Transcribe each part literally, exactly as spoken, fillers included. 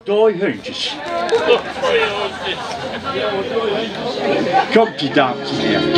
Doi hondjes. Komt ie, dames en heren.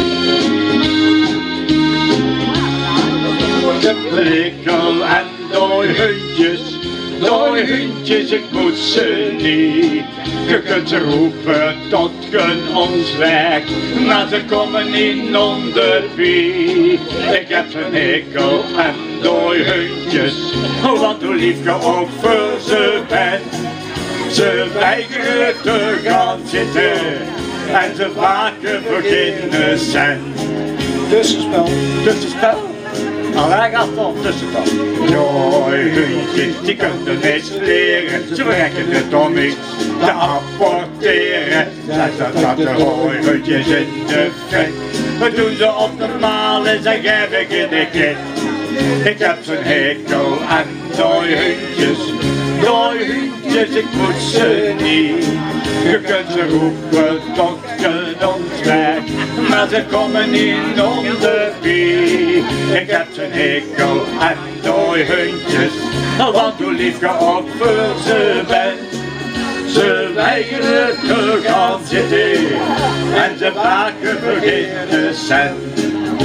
De prikkel en doi hondjes, doi hondjes, ik moet ze niet. Je kunt ze roepen tot gun ons weg, maar ze komen niet onder pie. Ik heb een hekel en doi hondjes, want hoe lief je ook voor ze bent. Ze weigeren te gaan zitten en ze vaken voor geen cent. Tussenspel. Tussenspel? Allee, gaat van tussenspel. Doi hondjes, die kunnen niets leren. Ze verrekken het om iets te apporteren. Zet dat de hoi hondjes in de vet. Wat doen ze op de maal en zeg heb ik in de kind. Ik heb zo'n hekel aan doi hondjes. Doi hondjes, ik moet ze niet. Je kunt ze roepen tot genoemswerk, maar ze komen niet onder pie. Ik heb zo'n hekel aan doi hondjes, want hoe lief je ook voor ze bent. Ze weigeren te gaan zitten en ze vaken voor geen cent.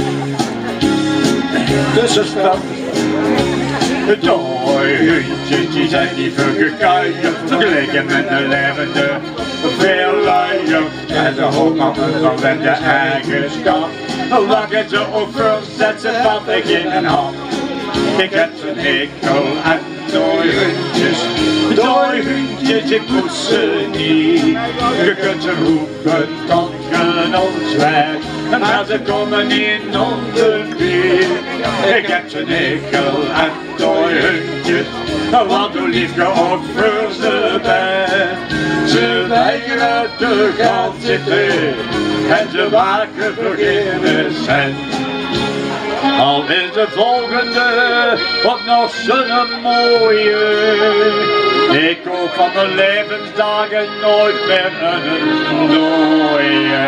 Tussenspel. De doi hondjes die zijn niet vergekuierd, vergeleken met de levende veel luier. En ze hopen van met de eigenschap, lachen ze ook verzet ze van ik in een hand. Ik heb zo'n hekel aan doi hondjes, doi hondjes, ik moet ze niet. Je kunt ze roepen tot genoemswerk, maar ze komen niet onder pie. Ik heb zo'n hekel aan doi hondjes, want hoe lief je ook voor ze bent. Ze weigeren te gaan zitten en ze waken voor geen cent. Al is de volgende ook nog zo'n mooie. Ik hoop van de levensdagen nooit meer een dooie.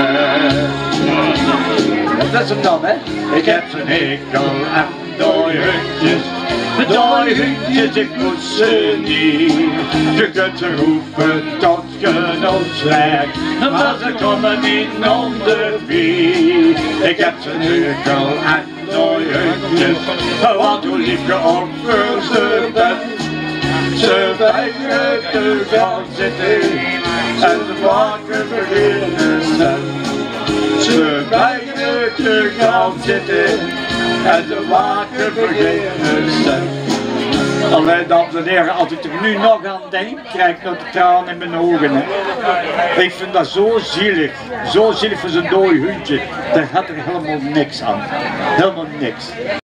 Dat is hem dan, hè? Ik heb zo'n hekel aan doi hondjes, doi hondjes, ik moet ze niet. Je kunt ze roepen tot genoemswerk, maar ze komen niet onder pie. Ik heb zo'n hekel aan doi hondjes, want hoe lief je ook voor ze bent. Ze weigeren te gaan zitten en ze waken voor geen cent. Ze weigeren te gaan zitten en ze waken voor geen cent. Allee, dames en heren, als ik er nu nog aan denk, krijg ik nog de tranen in mijn ogen. Hè. Ik vind dat zo zielig, zo zielig voor zo'n dode hondje. Daar gaat er helemaal niks aan. Helemaal niks.